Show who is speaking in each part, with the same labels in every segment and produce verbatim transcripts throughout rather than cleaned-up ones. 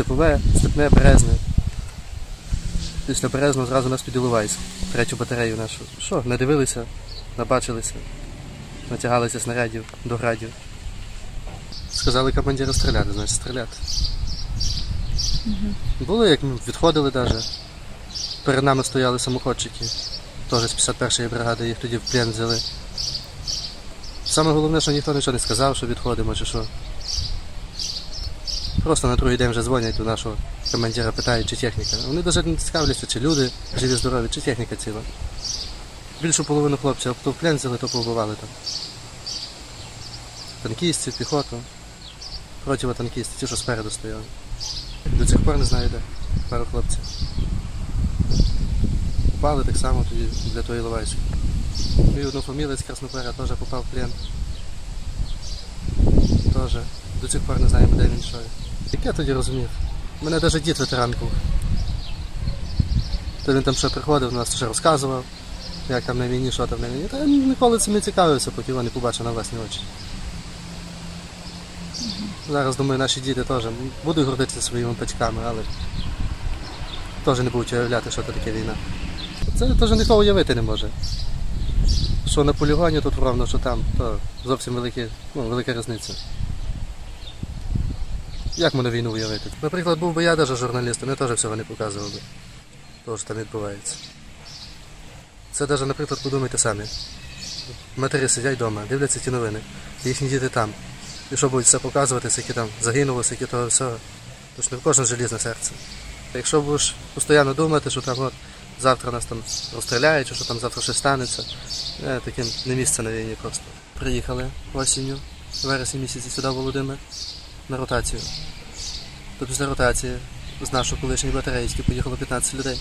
Speaker 1: Степове, Степне, Березне. Після Березного зразу нас під Іловайськ, третю батарею нашу. Що, не дивилися, набачилися, натягалися снарядів до градів. Сказали командиру стріляти, значить стріляти. Угу. Були, як ми відходили навіть. Перед нами стояли самоходчики, теж з п'ятдесят першої бригади, їх тоді в плен взяли. Саме головне, що ніхто нічого не сказав, що відходимо чи що. Просто на другий день вже дзвонять до нашого командира, питають, чи техніка. Вони навіть не цікавляться, чи люди живі, здорові, чи техніка ціла. Більшу половину хлопців, хто в плен взяли, то побували там. Танкістів, піхоту, противотанкісти, ті, що спереду стояли. До цих пор не знаю де, пару хлопців. Попали так само тоді для тої Іловайської. Мій однофамілець Краснопера теж попав в плен. Теж. До цих пор не знаємо, де він йшов. Як я тоді розумів? У мене навіть дід ветеран був. То він там ще приходив, нас ще розказував, як там на війні, що там на війні. Та я ніколи цим не цікавився, поки його не побачив на власні очі. Зараз, думаю, наші діти теж будуть гордитися своїми батьками, але теж не будуть уявляти, що це таке війна. Це теж ніхто уявити не може. Що на полігоні тут ровно, що там, то зовсім великі, ну, велика різниця. Як можна війну уявити? Наприклад, був би я навіть журналістом, я теж всього не показував би, того, що там відбувається. Це навіть, наприклад, подумайте самі. Матері сидять вдома, дивляться ті новини, їхні діти там. І що будуть все показувати, скільки там загинуло, скільки того всього. Тож не в кожен желізне серце. Якщо будеш постійно думати, що там от завтра нас там розстріляють, чи що там завтра щось станеться, е, таким не місце на війні просто. Приїхали осінню, в вересні місяці сюди в Володимир на ротацію. То після ротації з нашої колишньої батареїчки поїхало п'ятнадцять людей.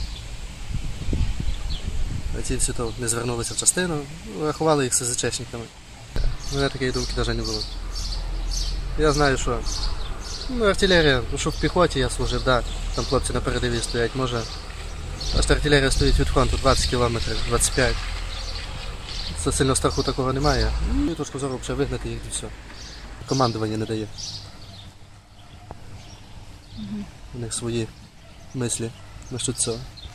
Speaker 1: А ці всі то не звернулися в частину, рахували їх СЗЧшниками. У мене такої думки навіть не було. Я знаю, що ну, артилерія, що в піхоті я служив, да, там хлопці на передовій стоять, може. Аж артилерія стоїть від фронту двадцять кілометрів, двадцять п'ять. Це сильно страху такого немає. Ну і точку зору вже вигнати їх і все. Командування не дає. У них свої мислі насчет цього.